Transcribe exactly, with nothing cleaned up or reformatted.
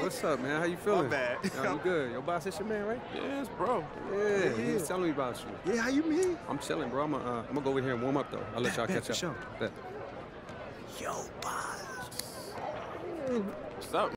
what's up, man? How you feeling? My bad. Yo, you good? Your boss is your man, right? Yes, bro. Yeah, Yeah, he was yeah. telling me about you. Yeah, how you mean? I'm chilling, bro. I'm gonna, uh, I'm gonna go over here and warm up, though. I'll let y'all Bet, catch for up. sure. Bet. Yo, boss. What's up?